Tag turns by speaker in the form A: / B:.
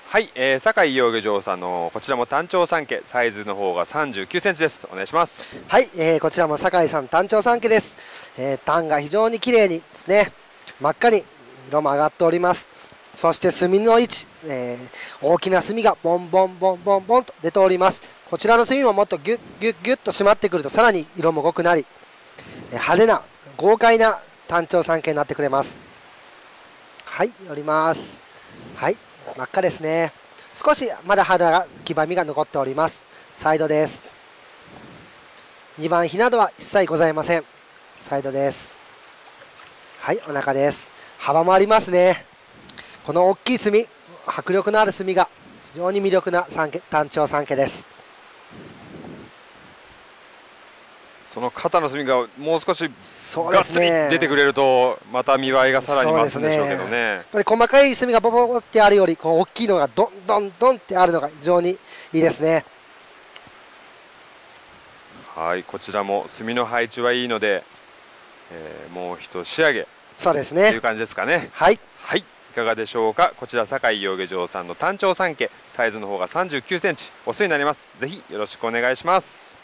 A: はい、酒井養魚場さんのこちらも単調三家、サイズの方が39センチです。お願いします。
B: はい、こちらも酒井さん単調三家です。単が非常に綺麗にですね、真っ赤に色も上がっております。そして墨の位置、大きな墨がボンボンボンボンボンと出ております。こちらの墨ももっとギュッギュッギュッと締まってくるとさらに色も濃くなり、派手な豪快な単調三家になってくれます。はい、寄ります。はい、真っ赤ですね。少しまだ肌が黄ばみが残っております。サイドです。2番比などは一切ございません。サイドです。はい、お腹です。幅もありますね。この大きい墨、迫力のある墨が非常に魅力な単調三家です。
A: その肩の墨がもう少し
B: そう
A: がっつり
B: ですね、
A: 出てくれるとまた見栄えがさらに増すんでしょうけどね。
B: やっぱり細かい墨がボボボってあるよりこう大きいのがドンドンドンってあるのが非常にいいですね。
A: はい、こちらも墨の配置はいいので、もう一仕上げ
B: そうですね。
A: という感じですかね。
B: はい。
A: はい、いかがでしょうか。こちら酒井養魚場さんの単調三家、サイズの方が39センチ、オスになります。ぜひよろしくお願いします。